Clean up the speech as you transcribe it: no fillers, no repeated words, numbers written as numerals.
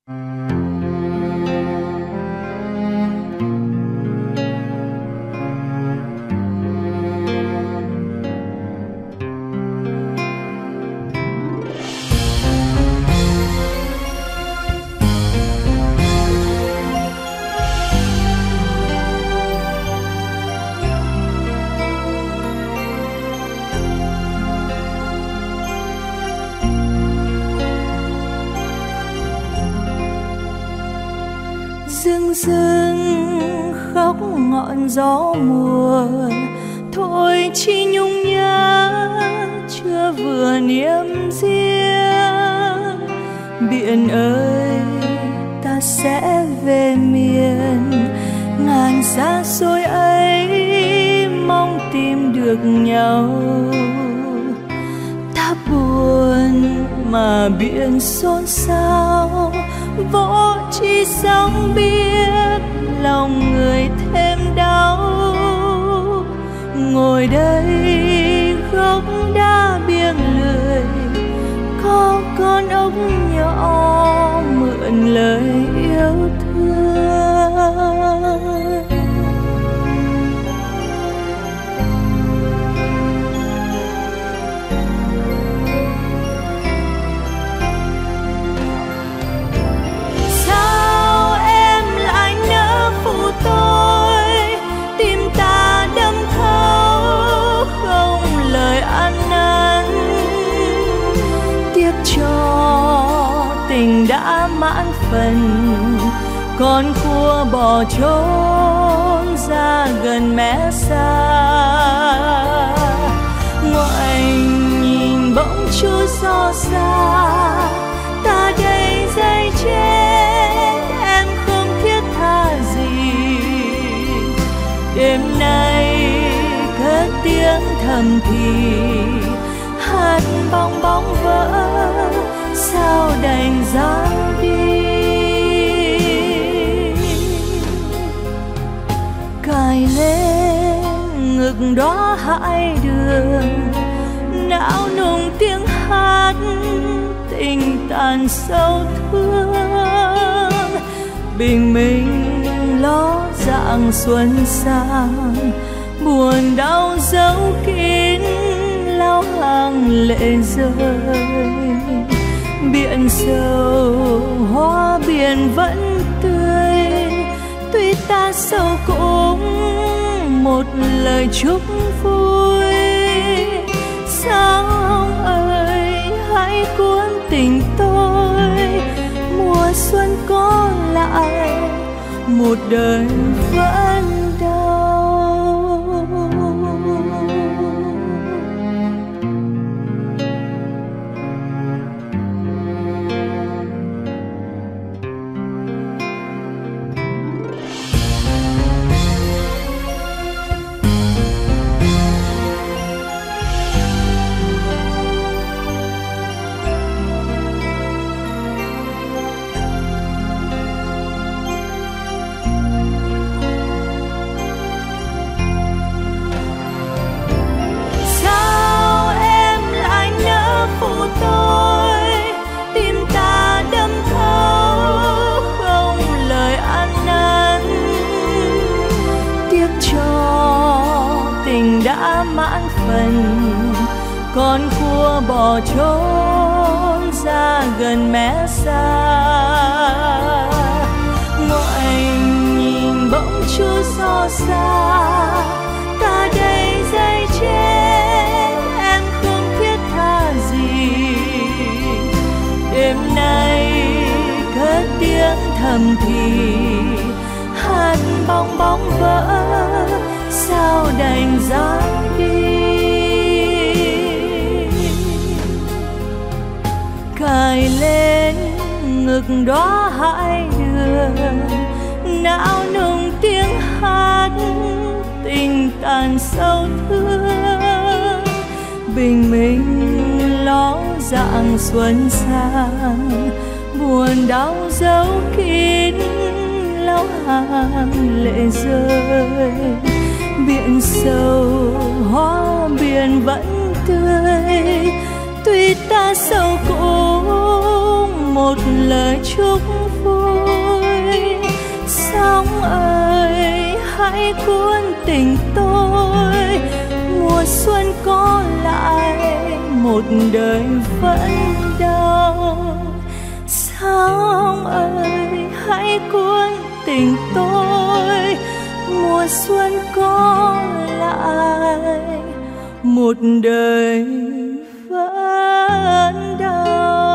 Dưng dưng khóc ngọn gió mùa, thôi chi nhung nhớ chưa vừa niềm riêng. Biển ơi ta sẽ về miền, ngàn xa xôi ấy mong tìm được nhau. Ta buồn mà biển xôn xao, vô chi sóng biết lòng người thêm đau. Ngồi đây gốc đá biếng lười, có con ốc nhỏ mượn lời yêu thương. Tôi tim ta đâm thấu không lời ăn năn, tiếc cho tình đã mãn phần, con cua bỏ trốn ra gần mé xa. Ngoảnh nhìn bỗng chút gió xa, ta đây dây chết em không thiết tha gì. Đêm nay cất tiếng thầm thì, hát bong bóng vỡ sao đành dáng đi. Cài lên ngực đóa hai đường, não nùng tiếng hát tình tàn sâu thương. Bình minh ló dạng xuân sang, buồn đau giấu kín lao hàng lệ rơi. Biển sâu hoa biển vẫn tươi, tuy ta sâu cũng một lời chúc vui. Sao ông ơi hãy cuốn tình tôi, mùa xuân có lại một đời vẫn đau. Tôi tim ta đâm thấu không lời ăn năn, tiếc cho tình đã mãn phần, con cua bỏ trốn ra gần mé xa. Ngoảnh nhìn bỗng chút gió xa, ta đây dây chết em không thiết tha gì. Đêm nay cất tiếng thầm thì, hát bong bóng vỡ sao đành dáng đi. Cài lên ngực đóa hai đường, não nùng tiếng hát tình tàn sâu thương. Bình minh ló dạng xuân sang, buồn đau giấu kín lau hàng lệ rơi. Biển sâu hoa biển vẫn tươi, tuy ta sâu cũng một lời chúc vui. Sóng ơi hãy cuốn tình tôi, mùa xuân có lại một đời vẫn đau. Sóng ơi hãy cuốn tình tôi, mùa xuân có lại một đời vẫn đau.